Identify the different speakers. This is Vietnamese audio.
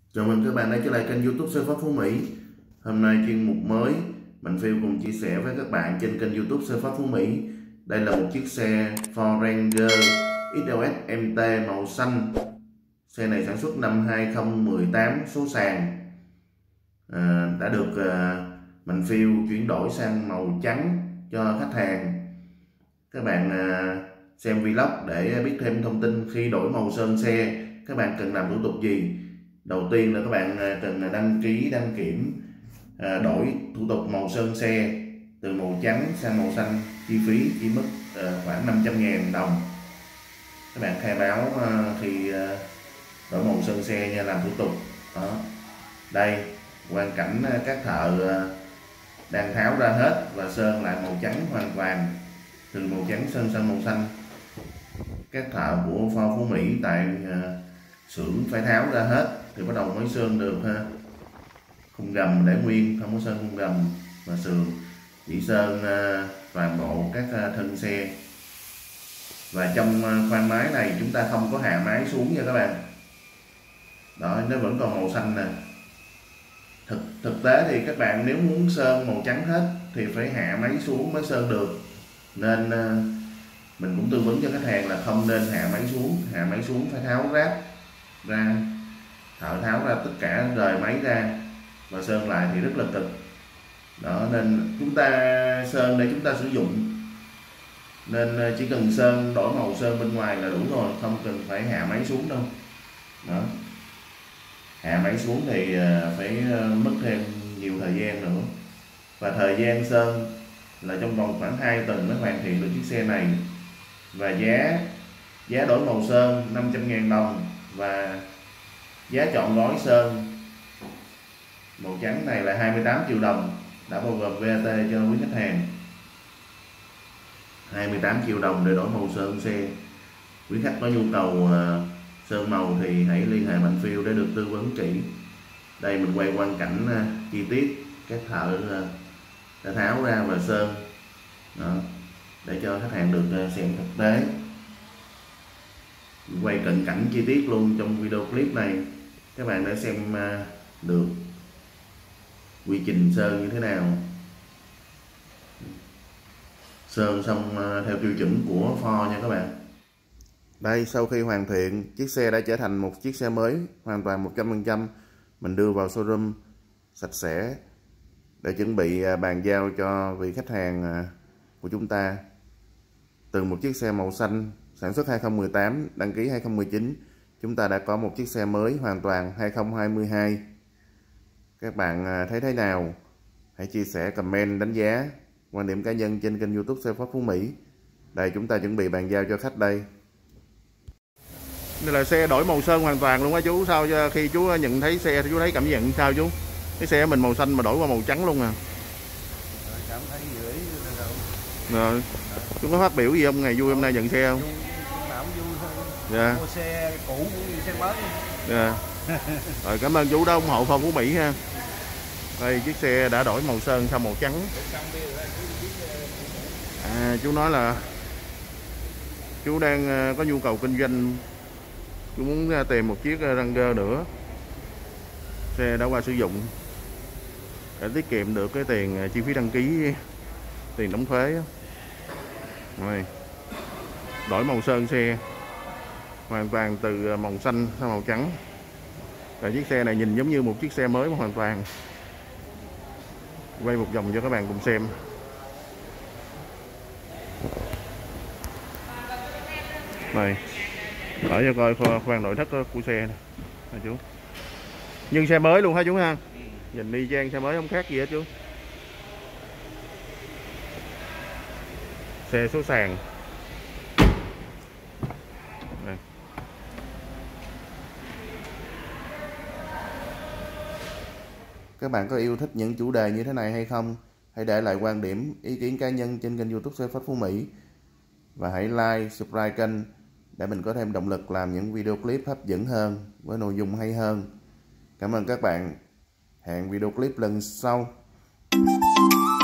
Speaker 1: Chào mừng các bạn đã trở lại kênh YouTube Xe Pháp Phú Mỹ. Hôm nay chuyên mục mới, Mạnh Phiêu cùng chia sẻ với các bạn trên kênh YouTube Xe Pháp Phú Mỹ. Đây là một chiếc xe Ford Ranger XLS MT màu xanh. Xe này sản xuất năm 2018, số sàn đã được Mạnh Phiêu chuyển đổi sang màu trắng cho khách hàng. Các bạn xem vlog để biết thêm thông tin khi đổi màu sơn xe. Các bạn cần làm thủ tục gì? Đầu tiên là các bạn cần đăng ký đăng kiểm đổi thủ tục màu sơn xe từ màu trắng sang màu xanh. Chi phí chỉ mất khoảng 500.000 đồng. Các bạn khai báo khi đổi màu sơn xe nha, làm thủ tục. Đó. Đây quang cảnh các thợ đang tháo ra hết và sơn lại màu trắng hoàn toàn, từ màu trắng sơn sang màu xanh. Các thợ của Ford Phú Mỹ tại xưởng phải tháo ra hết thì bắt đầu mới sơn được ha. Khung gầm để nguyên, không có sơn khung gầm và sườn, chỉ sơn toàn bộ các thân xe. Và trong khoang máy này chúng ta không có hạ máy xuống nha các bạn. Đó, nó vẫn còn màu xanh nè. Thực tế thì các bạn nếu muốn sơn màu trắng hết thì phải hạ máy xuống mới sơn được. Nên mình cũng tư vấn cho khách hàng là không nên hạ máy xuống. Hạ máy xuống phải tháo ráp ra, thợ tháo ra tất cả, rời máy ra và sơn lại thì rất là cực. Đó, nên chúng ta sơn để chúng ta sử dụng, nên chỉ cần sơn đổi màu sơn bên ngoài là đủ rồi, không cần phải hạ máy xuống đâu. Đó, hạ máy xuống thì phải mất thêm nhiều thời gian nữa, và thời gian sơn là trong vòng khoảng 2 tuần mới hoàn thiện được chiếc xe này. Và giá đổi màu sơn 500.000 đồng, và giá chọn gói sơn màu trắng này là 28 triệu đồng, đã bao gồm VAT cho quý khách hàng. 28 triệu đồng để đổi màu sơn xe. Quý khách có nhu cầu sơn màu thì hãy liên hệ Mạnh Phiêu để được tư vấn kỹ. Đây mình quay quang cảnh chi tiết các thợ đã tháo ra và sơn. Đó, để cho khách hàng được xem thực tế. Quay cận cảnh chi tiết luôn trong video clip này, các bạn đã xem được quy trình sơn như thế nào. Sơn xong theo tiêu chuẩn của Ford nha các bạn. Đây, sau khi hoàn thiện, chiếc xe đã trở thành một chiếc xe mới hoàn toàn 100%. Mình đưa vào showroom sạch sẽ để chuẩn bị bàn giao cho vị khách hàng của chúng ta. Từ một chiếc xe màu xanh sản xuất 2018, đăng ký 2019, chúng ta đã có một chiếc xe mới hoàn toàn 2022. Các bạn thấy thế nào? Hãy chia sẻ, comment, đánh giá, quan điểm cá nhân trên kênh YouTube Xe Pháp Phú Mỹ. Đây, chúng ta chuẩn bị bàn giao cho khách đây. Đây là xe đổi màu sơn hoàn toàn luôn á chú. Sao khi chú nhận thấy xe thì chú thấy cảm nhận sao chú? Cái xe mình màu xanh mà đổi qua màu trắng luôn à.
Speaker 2: Cảm thấy dễ
Speaker 1: rồi. Chú có phát biểu gì không? Ngày vui hôm nay nhận xe không?
Speaker 2: Nào cũng vui thôi.
Speaker 1: Dạ.
Speaker 2: Mua xe cũ cũng như xe mới.
Speaker 1: Dạ. Rồi, cảm ơn chú đã ủng hộ Ford Phú Mỹ ha. Đây, chiếc xe đã đổi màu sơn sang màu trắng. Chú nói là chú đang có nhu cầu kinh doanh, chú muốn tìm một chiếc Ranger nữa. Xe đã qua sử dụng để tiết kiệm được cái tiền chi phí đăng ký, tiền đóng thuế. Rồi, đổi màu sơn xe hoàn toàn từ màu xanh sang màu trắng. Và chiếc xe này nhìn giống như một chiếc xe mới hoàn toàn. Quay một vòng cho các bạn cùng xem. Này, mở cho coi khoang nội thất của xe này chú. Nhưng xe mới luôn hả chú ha? Nhìn y chang xe mới không khác gì hết chú. Xe số sàn. Đây. Các bạn có yêu thích những chủ đề như thế này hay không? Hãy để lại quan điểm, ý kiến cá nhân trên kênh YouTube Xe Pháp Phú Mỹ. Và hãy like, subscribe kênh để mình có thêm động lực làm những video clip hấp dẫn hơn, với nội dung hay hơn. Cảm ơn các bạn. Hẹn video clip lần sau.